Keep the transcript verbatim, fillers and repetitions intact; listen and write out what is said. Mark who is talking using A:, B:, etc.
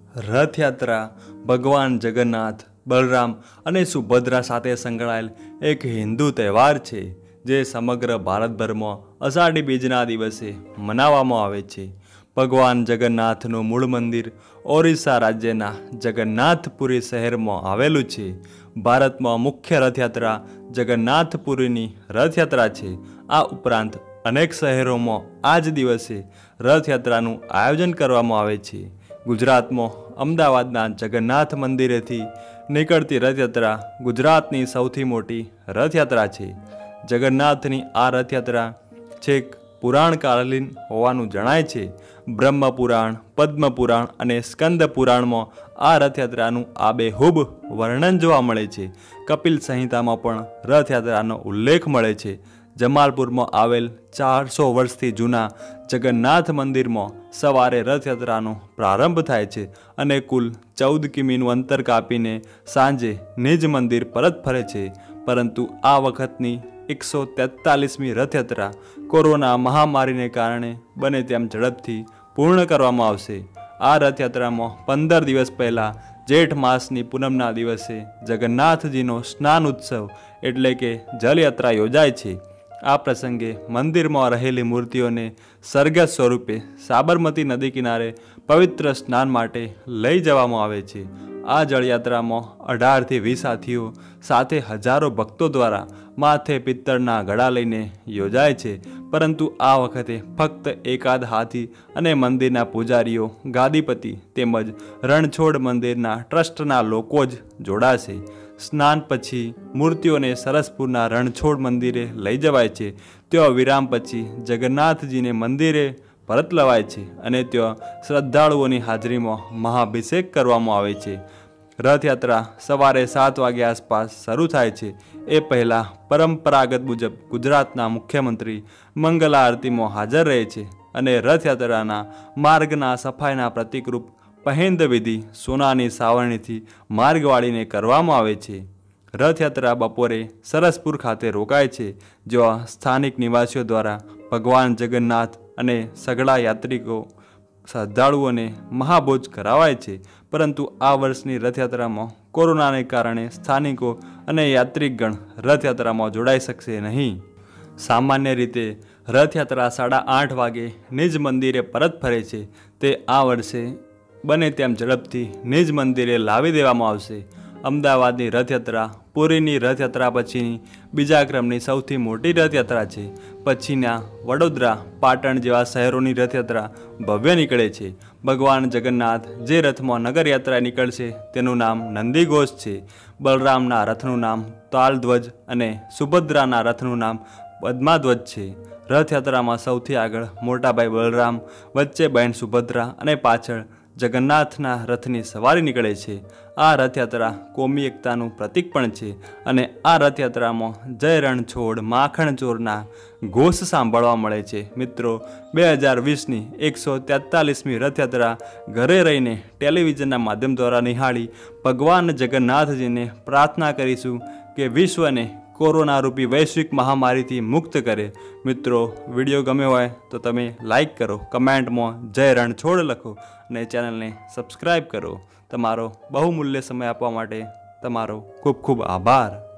A: રથયાત્રા ભગવાન જગન્નાથ, બલરામ અને સુભદ્રા સાથે સંકળાયેલ એક હિન્દુ તહેવાર છે જે સમગ્ર ભારતભરમાં અષાઢી બીજના દિવસે મનાવવામાં આવે છે. ભગવાન જગન્નાથનું મૂળ મંદિર ઓરિસ્સા રાજ્યના જગન્નાથપુરી શહેરમાં આવેલું છે. ભારતમાં મુખ્ય રથયાત્રા જગન્નાથપુરીની રથયાત્રા છે. આ ઉપરાંત અનેક શહેરોમાં આ જ દિવસે રથયાત્રાનું આયોજન કરવામાં આવે છે. ગુજરાતમાં અમદાવાદના જગન્નાથ મંદિરેથી નીકળતી રથયાત્રા ગુજરાતની સૌથી મોટી રથયાત્રા છે. જગન્નાથની આ રથયાત્રા છેક પુરાણકાલીન હોવાનું જણાય છે. બ્રહ્મ પુરાણ, પદ્મ પુરાણ અને સ્કંદ પુરાણમાં આ રથયાત્રાનું આબેહૂબ વર્ણન જોવા મળે છે. કપિલ સંહિતામાં પણ રથયાત્રાનો ઉલ્લેખ મળે છે. જમાલપુરમાં આવેલ ચારસો વર્ષથી જૂના જગન્નાથ મંદિરમાં સવારે રથયાત્રાનો પ્રારંભ થાય છે અને કુલ ચૌદ કિમીનું અંતર કાપીને સાંજે નિજ મંદિર પરત ફરે છે. પરંતુ આ વખતની એકસો તેતાલીસમી રથયાત્રા કોરોના મહામારીને કારણે બને તેમ ઝડપથી પૂર્ણ કરવામાં આવશે. આ રથયાત્રામાં પંદર દિવસ પહેલાં જેઠ માસની પૂનમના દિવસે જગન્નાથજીનો સ્નાન ઉત્સવ એટલે કે જલયાત્રા યોજાય છે. આ પ્રસંગે મંદિરમાં રહેલી મૂર્તિઓને સરઘસ સ્વરૂપે સાબરમતી નદી કિનારે પવિત્ર સ્નાન માટે લઈ જવામાં આવે છે. આ જળયાત્રામાં અઢારથી વીસ હાથીઓ સાથે હજારો ભક્તો દ્વારા માથે પિત્તળના ઘડા લઈને યોજાય છે. પરંતુ આ વખતે ફક્ત એકાદ હાથી અને મંદિરના પૂજારીઓ, ગાદીપતિ તેમજ રણછોડ મંદિરના ટ્રસ્ટના લોકો જ જોડાશે. સ્નાન પછી મૂર્તિઓને સરસપુરના રણછોડ મંદિરે લઈ જવાય છે. ત્યાં વિરામ પછી જગન્નાથજીને મંદિરે પરત લવાય છે અને ત્યાં શ્રદ્ધાળુઓની હાજરીમાં મહાભિષેક કરવામાં આવે છે. રથયાત્રા સવારે સાત વાગ્યા આસપાસ શરૂ થાય છે. એ પહેલાં પરંપરાગત મુજબ ગુજરાતના મુખ્યમંત્રી મંગલા આરતીમાં હાજર રહે છે અને રથયાત્રાના માર્ગના સફાઈના પ્રતિકરૂપ પહેન્દ વિધિ સોનાની સાવરણીથી માર્ગ વાળીને કરવામાં આવે છે. રથયાત્રા બપોરે સરસપુર ખાતે રોકાય છે, જ્યાં સ્થાનિક નિવાસીઓ દ્વારા ભગવાન જગન્નાથ અને સઘળા યાત્રિકો શ્રદ્ધાળુઓને મહાભોજ કરાવાય છે. પરંતુ આ વર્ષની રથયાત્રામાં કોરોનાને કારણે સ્થાનિકો અને યાત્રિકગણ રથયાત્રામાં જોડાઈ શકશે નહીં. સામાન્ય રીતે રથયાત્રા સાડા આઠ વાગે નિજ મંદિરે પરત ફરે છે. તે આ વર્ષે બને તેમ ઝડપથી નિજ મંદિરે લાવી દેવામાં આવશે. અમદાવાદની રથયાત્રા પુરીની રથયાત્રા પછીની બીજા ક્રમની સૌથી મોટી રથયાત્રા છે. પછીના વડોદરા, પાટણ જેવા શહેરોની રથયાત્રા ભવ્ય નીકળે છે. ભગવાન જગન્નાથ જે રથમાં નગરયાત્રા નીકળશે તેનું નામ નંદીઘોષ છે. બલરામના રથનું નામ તાલધ્વજ અને સુભદ્રાના રથનું નામ પદ્માધ્વજ છે. રથયાત્રામાં સૌથી આગળ મોટાભાઈ બલરામ, વચ્ચે બહેન સુભદ્રા અને પાછળ જગન્નાથના રથની સવારી નીકળે છે. આ રથયાત્રા કોમી એકતાનું પ્રતીક પણ છે અને આ રથયાત્રામાં જય રણછોડ માખણ ચોરના ઘોષ સાંભળવા મળે છે. મિત્રો, બે હજાર વીસની એકસો તેતાલીસમી રથયાત્રા ઘરે રહીને ટેલિવિઝનના માધ્યમ દ્વારા નિહાળી ભગવાન જગન્નાથજીને પ્રાર્થના કરીશું કે વિશ્વને કોરોના રૂપી વૈશ્વિક મહામારીથી મુક્ત કરે. મિત્રો, વિડીયો ગમ્યો હોય તો તમે લાઈક કરો, કમેન્ટમાં જય રણછોડ લખો અને ચેનલને સબસ્ક્રાઈબ કરો. તમારો બહુમૂલ્ય સમય આપવા માટે તમારો ખૂબ ખૂબ આભાર.